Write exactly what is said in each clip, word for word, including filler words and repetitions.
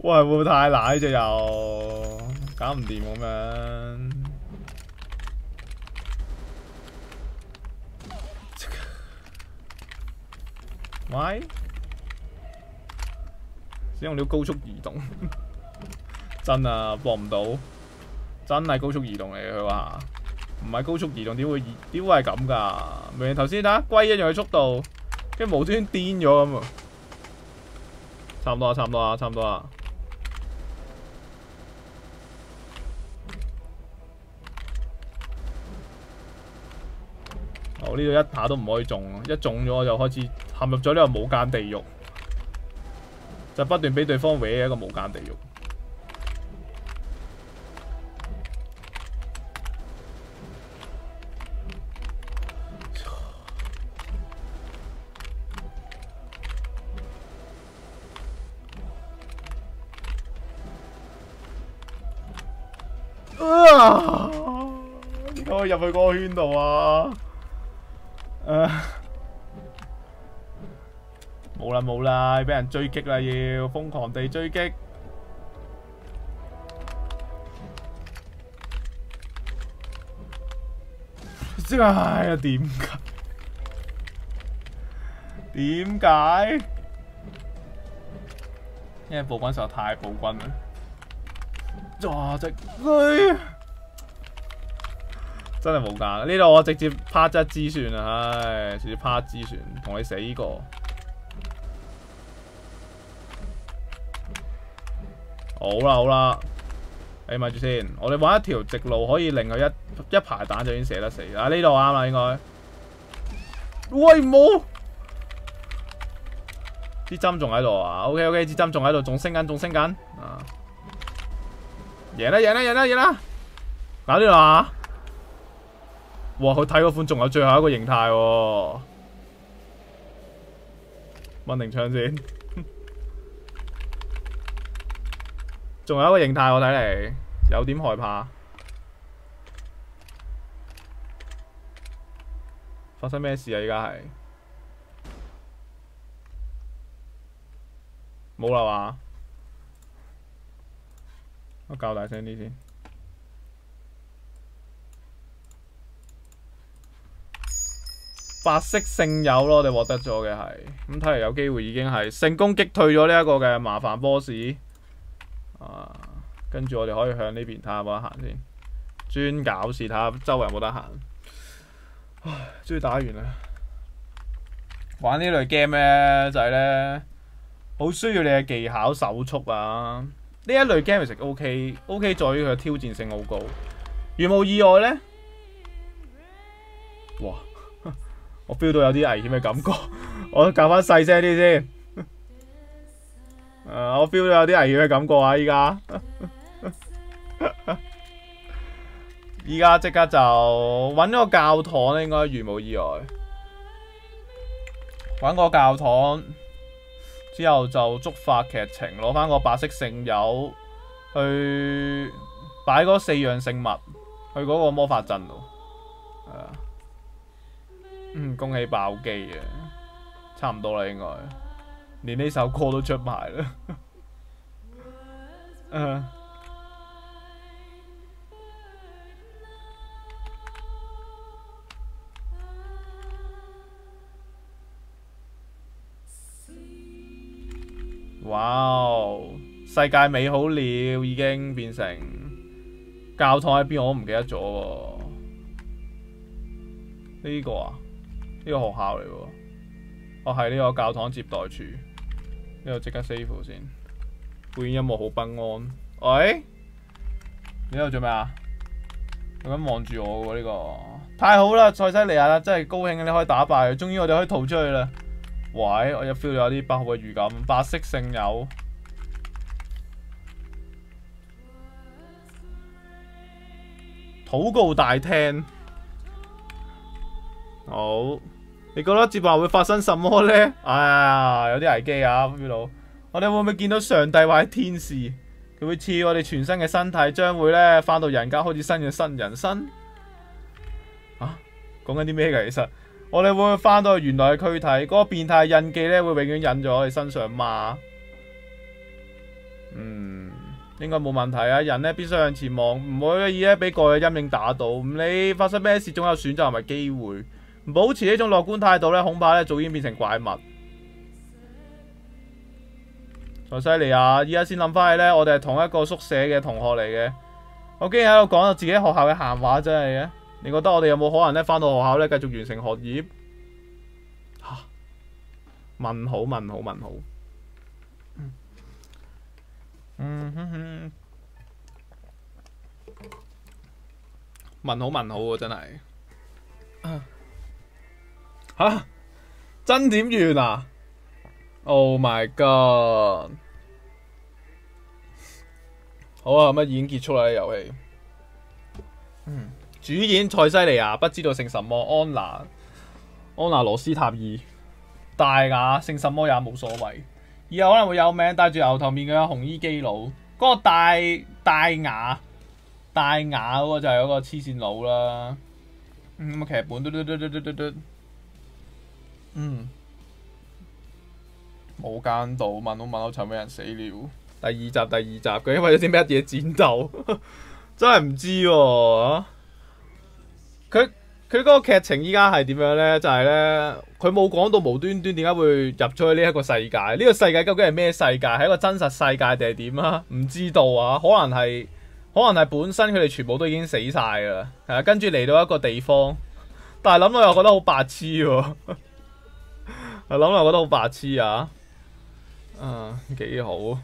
喂，會唔會太奶啫？又搞唔掂咁樣。喂，使用了高速移動，真啊，搏唔到，真係高速移動嚟嘅佢話，唔係高速移動點會點會係咁㗎？明明頭先打龜一樣嘅速度，跟住無端端癲咗咁啊！差唔多啊，差唔多啊，差唔多啊！我呢度一下都唔可以中，一中咗我就開始陷入咗呢個無間地獄，就不斷俾對方搲嘅一個無間地獄。啊！點解我入去嗰個圈度啊？誒，冇啦冇啦，俾人追擊啦，要瘋狂地追擊。真係啊，點解？點解？因為暴君實在太暴君啦！哇！隻女真係冇間，呢度我直接拍一支算啦，唉，直接拍一支算，同你死過。好啦好啦，你咪住先，我哋揾一條直路可以令佢一一排彈就已經射得死。啊，呢度啱啦應該。喂，冇！支針仲喺度啊 ！OK OK， 支針仲喺度，仲升緊，仲升緊啊！贏啦贏啦贏啦贏啦！搞掂啦！哇！佢睇嗰款仲有最後一個形態喎，掹定槍先。仲有一個形態，我睇嚟有點害怕。發生咩事啊？而家係冇啦嘛？我較大聲啲先。白色聖友咯，我哋獲得咗嘅係，咁睇嚟有機會已經係成功擊退咗呢一個嘅麻煩 boss。啊，跟住我哋可以向呢邊睇下有冇得行先，專搞事睇下周圍有冇得行。唉，終於打完啦！玩呢類 game 咧就係咧，好需要你嘅技巧手速啊！呢一類 game 其實 OK，OK 在於佢嘅挑戰性好高。如無意外咧，哇！我 feel 到有啲危險嘅感覺，我較翻細聲啲先。誒，我 feel 到有啲危險嘅感覺啊！依家，依家即刻就揾咗個教堂咧，應該如無意外。揾個教堂之後就觸發劇情，攞翻個白色聖油去擺嗰四樣聖物去嗰個魔法陣度。係啊。嗯，恭喜爆機啊！差唔多啦，應該連呢首歌都出埋啦。嗯，哇！世界美好了，已經變成教堂喺邊我都唔記得咗喎。呢個啊？呢個學校嚟喎，哦係呢個教堂接待處，呢度即刻 save 先。背景音樂好不安。喂，你喺度做咩啊？佢咁望住我喎，呢個太好啦！塞西利亞真係高興，你可以打敗佢，終於我哋可以逃出去啦。喂，我有 feel 到有啲不好嘅預感。白色聖友，禱告大廳。好，你覺得接下來會發生什麼呢？哎呀，有啲危機啊 feel 到。我哋會唔會見到上帝或者天使？佢會賜我哋全新嘅身體，將會咧翻到人間開始新嘅新人生。啊，講緊啲咩㗎？其實我哋會唔會翻到去原來嘅軀體？嗰個變態印記咧會永遠印咗我哋身上嘛？嗯。 應該冇問題啊！人咧必須向前望，唔可以咧俾過去嘅陰影打到。唔理發生咩事，總有選擇同埋機會。唔保持呢種樂觀態度咧，恐怕咧早已經變成怪物。塞西利亞，依家先諗翻起咧，我哋係同一個宿舍嘅同學嚟嘅。我竟然喺度講到自己學校嘅閒話，真係嘅。你覺得我哋有冇可能咧翻到學校咧繼續完成學業？嚇、啊！問號問號問號。嗯哼哼。問號問號喎，真係。嚇、啊！真點完啊 ！Oh my god！ 好啊，咁啊已經結束啦，呢遊戲。嗯。主演塞西利亞，不知道姓什麼，安娜，安娜羅斯塔爾，大雅姓什麼也冇所謂。以後可能會有名，戴住牛頭面嘅紅衣基佬，嗰、那個大大雅大雅嗰個就係嗰個黐線佬啦。咁啊劇本嘟嘟嘟嘟嘟嘟嘟，嗯，無間道問到問到尋咩人死了。第二集第二集究竟為咗啲咩嘢戰鬥？真係唔知喎、啊。佢佢嗰個劇情依家係點樣呢？就係、是、呢，佢冇講到無端端點解會入咗去呢一個世界。呢、這個世界究竟係咩世界？係一個真實世界定係點啊？唔知道啊。可能係可能係本身佢哋全部都已經死晒㗎啦。係啊，跟住嚟到一個地方，但係諗到又覺得好白痴喎。諗到又覺得好白痴啊。啊，幾好。誒、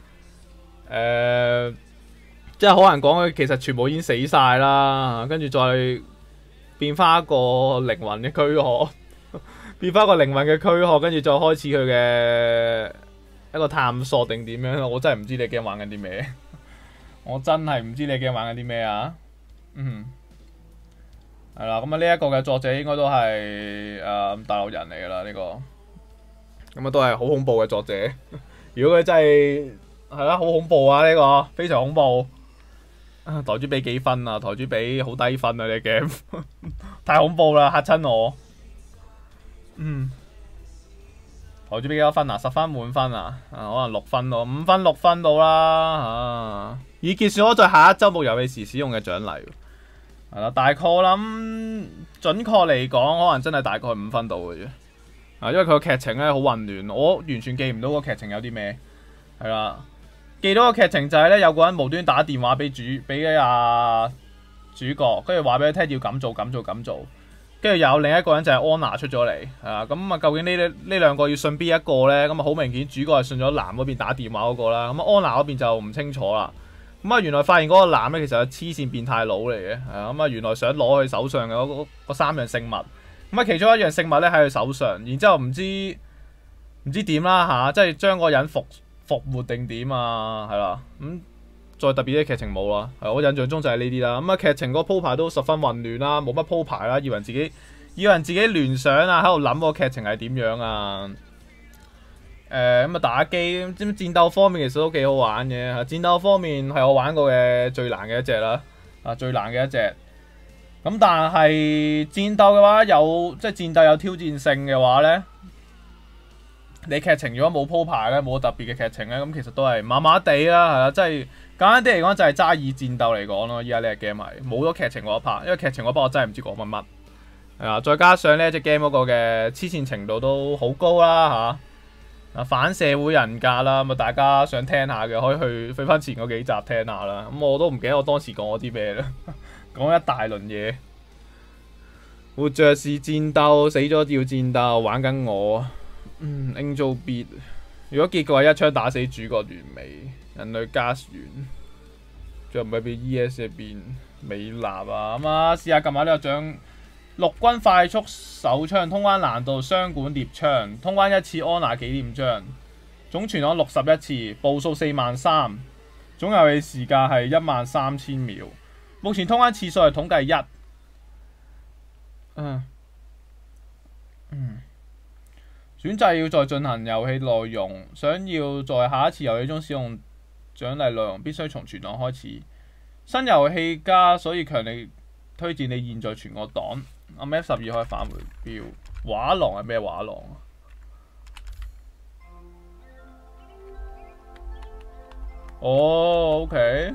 呃，即係可能講佢其實全部已經死晒啦，跟住再變翻一個靈魂嘅軀殼，變翻一個靈魂嘅軀殼，跟住再開始佢嘅一個探索定點樣？我真係唔知你驚玩緊啲咩，我真係唔知你驚玩緊啲咩啊！嗯，係啦，咁啊呢一個嘅作者應該都係誒、呃、大陸人嚟㗎啦，呢、這個咁啊都係好恐怖嘅作者。如果佢真係係啦，好恐怖啊！呢、這個非常恐怖。台主俾幾分啊？台主俾好低分啊！呢 game 太恐怖啦，嚇親我。嗯，台主俾幾多分啊？十分滿分啊？啊，可能六分咯，五分六分到啦。啊，以結算我在下一週末遊戲時使用嘅獎勵。係啦，大概我諗準確嚟講，可能真係大概五分到嘅啫。啊，因為佢個劇情咧好混亂，我完全記唔到個劇情有啲咩。係啦。記到個劇情就係咧，有個人無端打電話俾主俾阿主角，跟住話俾佢聽要咁做咁做咁做，跟住有另一個人就係安娜出咗嚟，係啊，咁啊究竟呢呢兩個要信邊一個咧？咁啊好明顯主角係信咗男嗰邊打電話嗰個啦，咁啊安娜嗰邊就唔清楚啦。咁啊原來發現嗰個男咧其實係黐線變態佬嚟嘅，係啊，咁啊原來想攞佢手上嘅嗰嗰三樣聖物，咁啊其中一樣聖物咧喺佢手上，然之後唔知唔知點啦嚇，即係將個人服。復活定點啊，係啦，咁、嗯、再特別啲劇情冇啦，係我印象中就係呢啲啦。咁、嗯、啊劇情個鋪排都十分混亂啦，冇乜鋪排啦，要人自己要人自己聯想啊，喺度諗個劇情係點樣啊。誒咁啊打機，咁戰鬥方面其實都幾好玩嘅。戰鬥方面係我玩過嘅最難嘅一隻啦，啊最難嘅一隻。咁但係戰鬥嘅話有即係戰鬥有挑戰性嘅話咧。你劇情如果冇鋪排咧，冇特別嘅劇情咧，咁其實都係麻麻地啦，係啦，即係簡單啲嚟講就係齋以戰鬥嚟講咯。依家呢隻 game 係冇咗劇情嗰一 part，因為劇情嗰 part 我真係唔知講乜乜。係啊，再加上呢隻 game 嗰個嘅黐線程度都好高啦嚇，啊反社會人格啦，咁啊大家想聽下嘅可以去飛翻前嗰幾集聽下啦。咁我都唔記得我當時講咗啲咩啦，講一大輪嘢。活着是戰鬥，死咗要戰鬥，玩緊我。嗯 Angel Beat， 如果結局係一槍打死主角完美，人類加完，仲唔係俾 E S 入邊美立啊？咁啊，試下撳下呢個獎，陸軍快速手槍通關難度雙管獵槍，通關一次安娜紀念章，總存檔六十一次，步數四萬三，總遊戲時間係一萬三千秒，目前通關次數係統計一。嗯。嗯。選擇要再進行遊戲內容，想要在下一次遊戲中使用獎勵內容，必須從存檔開始。新遊戲加，所以強力推薦你現在存個檔。按 F 十二可以返回標。畫廊係咩畫廊啊？ 哦 ，OK，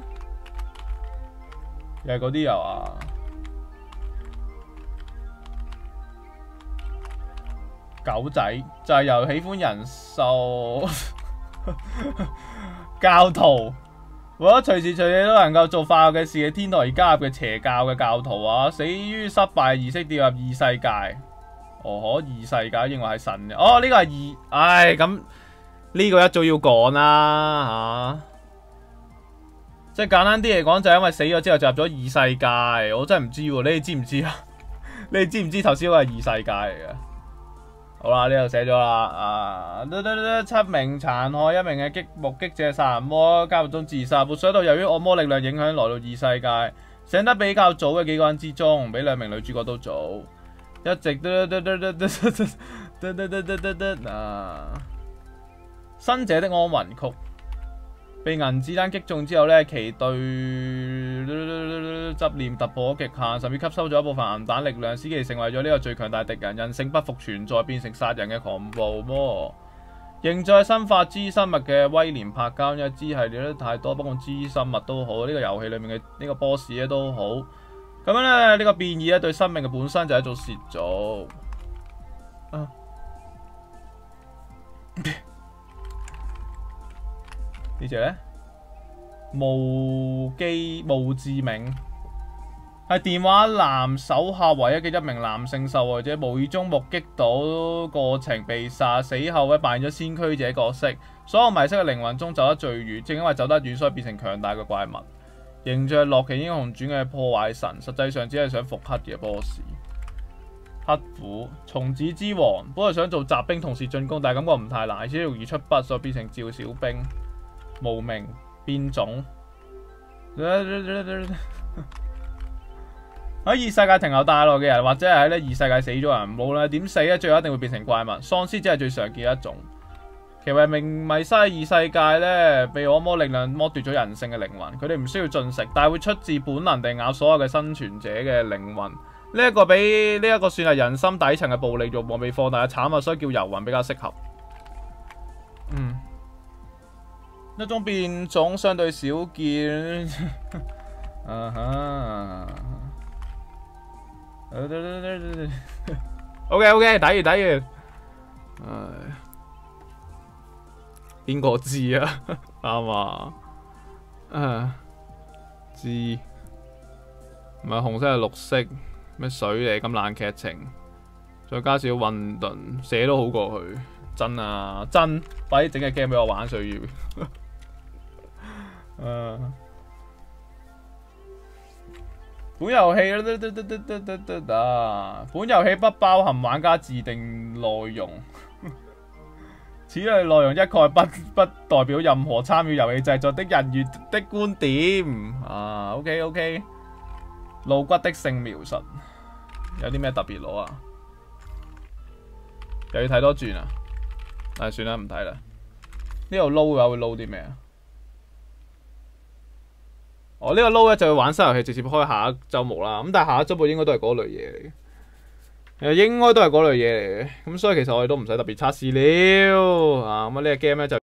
又係嗰啲油啊！狗仔就係由喜歡人獸教徒，為咗隨時隨地都能夠做快樂嘅事嘅天堂而加入嘅邪教嘅教徒啊！死於失敗儀式掉入異世界。哦，可異世界認為係神嘅。哦，呢、這個係異，唉咁呢個一早要講啦嚇。啊即係簡單啲嚟講，就係因為死咗之後就入咗異世界。我真係唔知喎，你哋知唔知啊？你哋知唔知頭先嗰個係異世界嚟嘅？好啦，呢度寫咗啦，啊，七名殘害一名嘅擊目擊者殺人魔監獄中自殺，沒想到由於惡魔力量影響來到異世界，醒得比較早嘅幾個人之中，比兩名女主角都早，一直嘟嘟嘟嘟嘟嘟嘟嘟嘟嘟啊！生者的安魂曲。被銀子彈擊中之後呢，其對執念突破極限，甚至吸收咗一部分銀彈力量，使其成為咗呢個最強大敵人。人性不復存在，變成殺人嘅狂暴魔。仍在生化之生物嘅威廉柏交，因為支系列都太多，不過之生物都好，呢、這個遊戲裏面嘅呢個 boss 咧都好。咁樣咧，呢、這個變異咧對生命嘅本身就係一種褻瀆。啊呢隻咧，無記無志明係電話男手下唯一嘅一名男性受害者，無意中目擊到過程被殺，死後咧扮演咗先驅者角色，所有迷失嘅靈魂中走得最遠，正因為走得遠，所以變成強大嘅怪物。形象係《洛奇英雄傳》嘅破壞神，實際上只係想復刻嘅 boss。黑虎松子之王本來想做雜兵同時進攻，但係感覺唔太難，而且容易出筆，所以變成趙小兵。無名變種喺異世界停留大耐嘅人，或者係喺呢異世界死咗人，無論係點死咧，最後一定會變成怪物。喪屍只係最常見嘅一種。其為明迷失喺異世界咧，被惡魔力量剝奪咗人性嘅靈魂，佢哋唔需要進食，但係會出自本能地咬所有嘅生存者嘅靈魂。呢、這、一個比呢一個算係人心底層嘅暴力慾望被放大嘅產物，所以叫遊魂比較適合。嗯。一種變種相對少見，啊哈 ，OK OK，打完打完，唉，邊個知啊？啱啊，啊，知，唔係紅色係綠色，咩水嚟咁爛劇情，再加少混沌，寫都好過去，真啊真，快啲整隻 game 俾我玩需要。Uh, 本遊戲本遊戲不包含玩家自定內容，此類內容一概不不代表任何參與遊戲製作的人員的觀點。啊 ，OK OK， 露骨的性描述，有啲咩特別攞啊？又要睇多轉啊？唉，算啦，唔睇啦。呢度撈嘅話會撈啲咩啊？我、哦這個、呢個撈咧就要玩新遊戲，直接開下一週目啦。咁但係下一週目應該都係嗰類嘢嚟嘅，誒應該都係嗰類嘢嚟嘅。咁所以其實我哋都唔使特別測試了啊。咁啊呢個 game 咧就〜